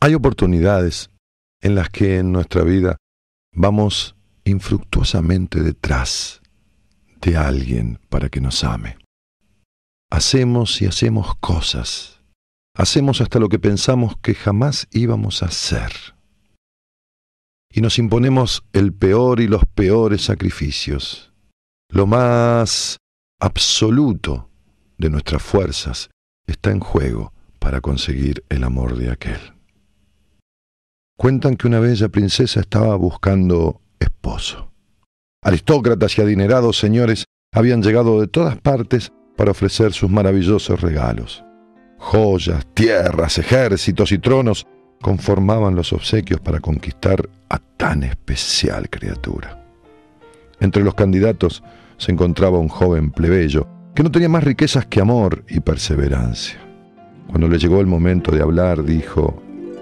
Hay oportunidades en las que en nuestra vida vamos infructuosamente detrás de alguien para que nos ame. Hacemos y hacemos cosas. Hacemos hasta lo que pensamos que jamás íbamos a hacer. Y nos imponemos el peor y los peores sacrificios. Lo más absoluto de nuestras fuerzas está en juego para conseguir el amor de aquel. Cuentan que una bella princesa estaba buscando esposo. Aristócratas y adinerados señores habían llegado de todas partes para ofrecer sus maravillosos regalos. Joyas, tierras, ejércitos y tronos conformaban los obsequios para conquistar a tan especial criatura. Entre los candidatos se encontraba un joven plebeyo que no tenía más riquezas que amor y perseverancia. Cuando le llegó el momento de hablar, dijo: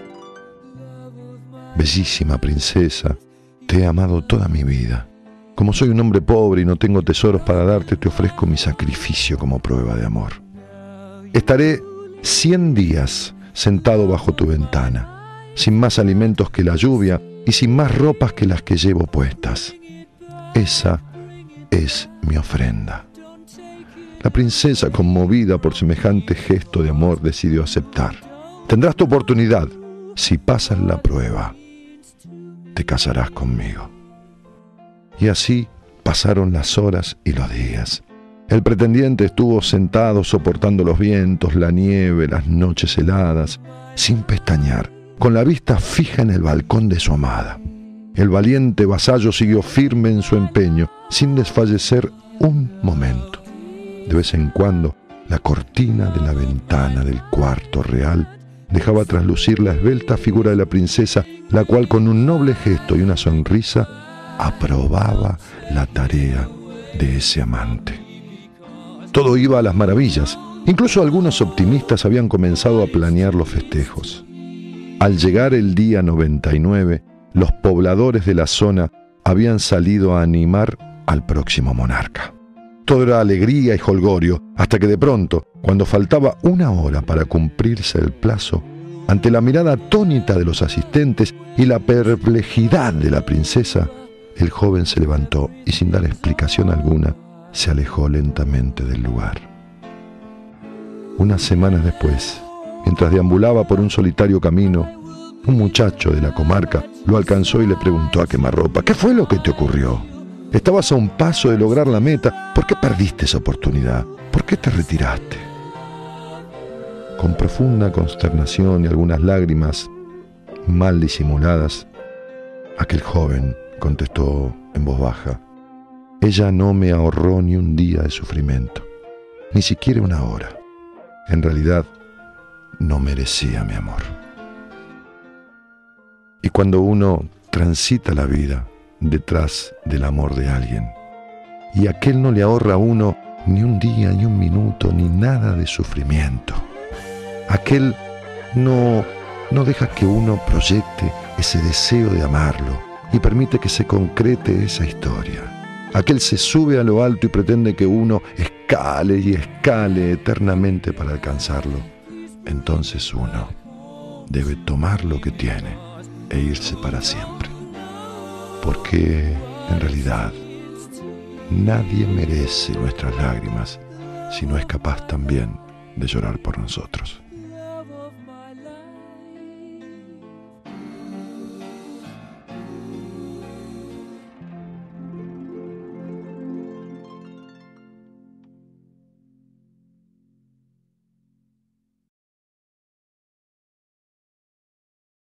«Bellísima princesa, te he amado toda mi vida. Como soy un hombre pobre y no tengo tesoros para darte, te ofrezco mi sacrificio como prueba de amor. Estaré 100 días sentado bajo tu ventana, sin más alimentos que la lluvia y sin más ropas que las que llevo puestas. Esa es mi ofrenda». La princesa, conmovida por semejante gesto de amor, decidió aceptar. «Tendrás tu oportunidad. Si pasas la prueba, te casarás conmigo». Y así pasaron las horas y los días. El pretendiente estuvo sentado soportando los vientos, la nieve, las noches heladas, sin pestañear, con la vista fija en el balcón de su amada. El valiente vasallo siguió firme en su empeño, sin desfallecer un momento. De vez en cuando, la cortina de la ventana del cuarto real dejaba traslucir la esbelta figura de la princesa, la cual con un noble gesto y una sonrisa aprobaba la tarea de ese amante. Todo iba a las maravillas. Incluso algunos optimistas habían comenzado a planear los festejos. Al llegar el día 99, los pobladores de la zona habían salido a animar al próximo monarca. Todo era alegría y jolgorio, hasta que de pronto, cuando faltaba una hora para cumplirse el plazo, ante la mirada atónita de los asistentes y la perplejidad de la princesa, el joven se levantó y sin dar explicación alguna, se alejó lentamente del lugar. Unas semanas después, mientras deambulaba por un solitario camino, un muchacho de la comarca lo alcanzó y le preguntó a quemarropa: «¿Qué fue lo que te ocurrió? Estabas a un paso de lograr la meta. ¿Por qué perdiste esa oportunidad? ¿Por qué te retiraste?». Con profunda consternación y algunas lágrimas mal disimuladas, aquel joven contestó en voz baja: «Ella no me ahorró ni un día de sufrimiento, ni siquiera una hora. En realidad, no merecía mi amor». Y cuando uno transita la vida detrás del amor de alguien, y aquel no le ahorra a uno ni un día, ni un minuto, ni nada de sufrimiento, aquel no deja que uno proyecte ese deseo de amarlo y permite que se concrete esa historia. Aquel se sube a lo alto y pretende que uno escale y escale eternamente para alcanzarlo. Entonces uno debe tomar lo que tiene e irse para siempre. Porque en realidad nadie merece nuestras lágrimas si no es capaz también de llorar por nosotros.